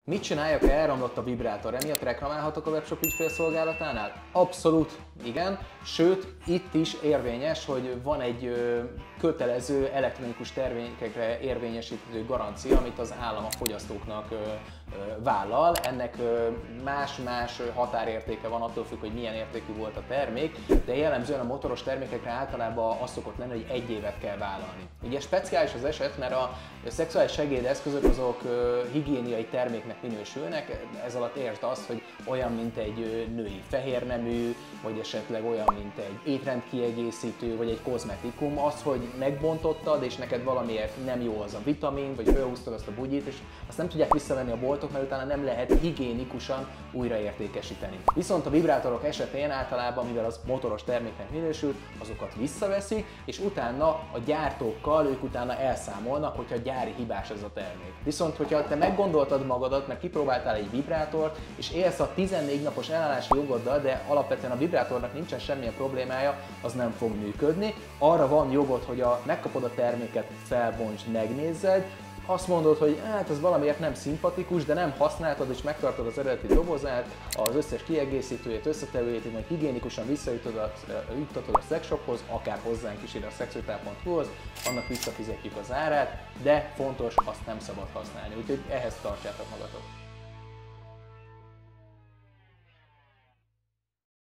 Mit csináljak, ha elromlott a vibrátor? Emiatt reklamálhatok a webshop ügyfélszolgálatánál? Abszolút igen, sőt itt is érvényes, hogy van egy kötelező elektronikus termékekre érvényesítő garancia, amit az állam a fogyasztóknak vállal. Ennek más-más határértéke van, attól függ, hogy milyen értékű volt a termék, de jellemzően a motoros termékekre általában az szokott lenni, hogy 1 évet kell vállalni. Ugye speciális az eset, mert a szexuális segédeszközök azok higiéniai terméknek minősülnek, ez alatt értsd azt, hogy olyan, mint egy női fehérnemű, vagy esetleg olyan, mint egy étrendkiegészítő, vagy egy kozmetikum, az, hogy megbontottad, és neked valamiért nem jó az a vitamin, vagy felhúztad azt a bugyit, és azt nem tudják visszavenni a boltok, mert utána nem lehet higiénikusan újraértékesíteni. Viszont a vibrátorok esetén általában, mivel az motoros terméknek minősül, azokat visszaveszik, és utána a gyártókkal ők utána elszámolnak, hogyha gyári hibás ez a termék. Viszont, hogyha te meggondoltad magadat, mert kipróbáltál egy vibrátort, és élsz a 14 napos ellenállási jogoddal, de alapvetően a vibrátornak nincsen semmilyen problémája, az nem fog működni. Arra van jogod, hogy megkapod a terméket, felbontsd, megnézzed, azt mondod, hogy hát ez valamiért nem szimpatikus, de nem használtad és megtartod az eredeti dobozát, az összes kiegészítőjét, összetevőjét, majd higiénikusan visszajuttatod a szexshophoz, akár hozzánk is ide a szexualitál.hu-hoz, annak visszafizetjük az árát, de fontos, azt nem szabad használni, úgyhogy ehhez tartsátok magatok.